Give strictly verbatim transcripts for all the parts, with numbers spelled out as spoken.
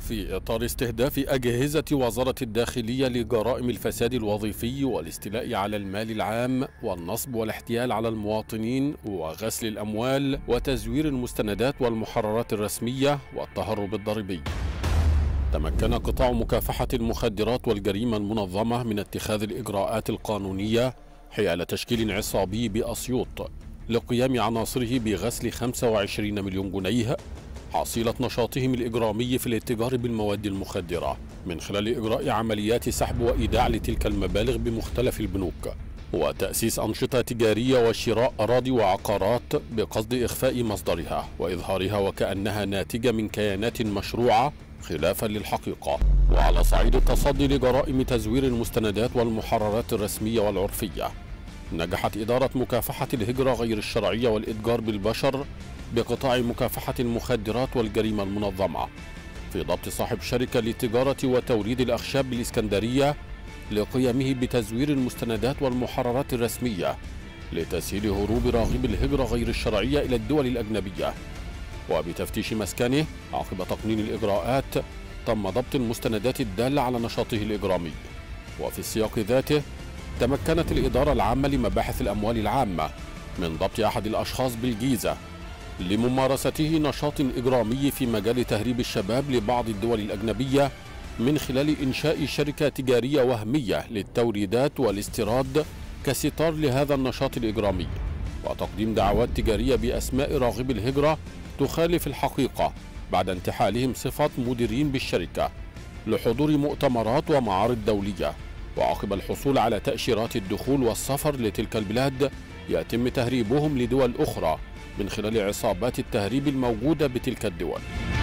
في إطار استهداف أجهزة وزارة الداخلية لجرائم الفساد الوظيفي والاستيلاء على المال العام والنصب والاحتيال على المواطنين وغسل الأموال وتزوير المستندات والمحررات الرسمية والتهرب الضريبي، تمكن قطاع مكافحة المخدرات والجريمة المنظمة من اتخاذ الإجراءات القانونية حيال تشكيل عصابي بأسيوط لقيام عناصره بغسل خمسة وعشرين مليون جنيه حصيلة نشاطهم الإجرامي في الاتجار بالمواد المخدرة من خلال إجراء عمليات سحب وإيداع لتلك المبالغ بمختلف البنوك وتأسيس أنشطة تجارية وشراء أراضي وعقارات بقصد إخفاء مصدرها وإظهارها وكأنها ناتجة من كيانات مشروعة خلافا للحقيقة. وعلى صعيد التصدي لجرائم تزوير المستندات والمحررات الرسمية والعرفية، نجحت إدارة مكافحة الهجرة غير الشرعية والإتجار بالبشر بقطاع مكافحة المخدرات والجريمة المنظمة في ضبط صاحب شركة لتجارة وتوريد الأخشاب بالإسكندرية لقيامه بتزوير المستندات والمحررات الرسمية لتسهيل هروب راغب الهجرة غير الشرعية إلى الدول الأجنبية. وبتفتيش مسكنه عقب تقنين الإجراءات تم ضبط المستندات الدالة على نشاطه الإجرامي. وفي السياق ذاته تمكنت الإدارة العامة لمباحث الأموال العامة من ضبط أحد الأشخاص بالجيزة لممارسته نشاط إجرامي في مجال تهريب الشباب لبعض الدول الأجنبية من خلال إنشاء شركة تجارية وهمية للتوريدات والاستيراد كستار لهذا النشاط الإجرامي، وتقديم دعوات تجارية بأسماء راغب الهجرة تخالف الحقيقة بعد انتحالهم صفة مديرين بالشركة لحضور مؤتمرات ومعارض دولية، وعقب الحصول على تأشيرات الدخول والسفر لتلك البلاد يتم تهريبهم لدول أخرى من خلال عصابات التهريب الموجودة بتلك الدول.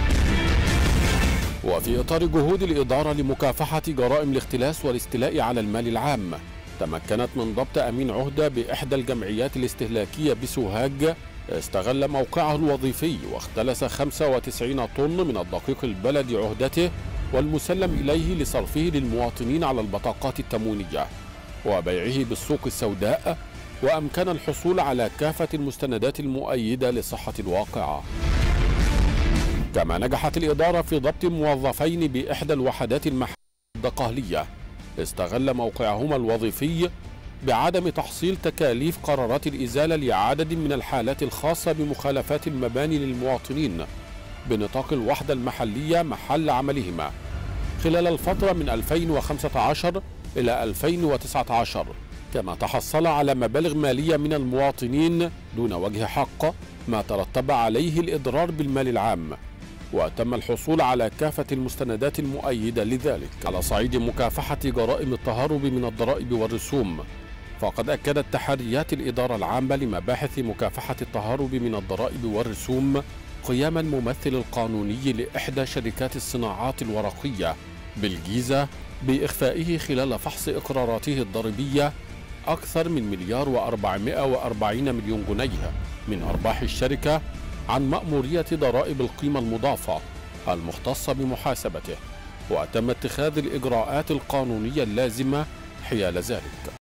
وفي إطار جهود الإدارة لمكافحة جرائم الاختلاس والاستيلاء على المال العام، تمكنت من ضبط أمين عهدة بإحدى الجمعيات الاستهلاكية بسوهاج استغل موقعه الوظيفي واختلس خمسة وتسعين طن من الدقيق البلدي عهدته والمسلم إليه لصرفه للمواطنين على البطاقات التموينية وبيعه بالسوق السوداء، وأمكن الحصول على كافة المستندات المؤيدة لصحة الواقعة. كما نجحت الإدارة في ضبط موظفين بإحدى الوحدات المحلية الدقهلية استغل موقعهما الوظيفي بعدم تحصيل تكاليف قرارات الإزالة لعدد من الحالات الخاصة بمخالفات المباني للمواطنين بنطاق الوحدة المحلية محل عملهما خلال الفترة من ألفين وخمسة عشر إلى ألفين وتسعة عشر، كما تحصل على مبالغ مالية من المواطنين دون وجه حق ما ترتب عليه الإضرار بالمال العام، وتم الحصول على كافة المستندات المؤيدة لذلك. على صعيد مكافحة جرائم التهرب من الضرائب والرسوم، فقد أكدت تحريات الإدارة العامة لمباحث مكافحة التهرب من الضرائب والرسوم قيام الممثل القانوني لإحدى شركات الصناعات الورقية بالجيزة بإخفائه خلال فحص إقراراته الضريبية أكثر من مليار وأربعمائة وأربعين مليون جنيه من أرباح الشركة عن مأمورية ضرائب القيمة المضافة المختصة بمحاسبته، وتم اتخاذ الإجراءات القانونية اللازمة حيال ذلك.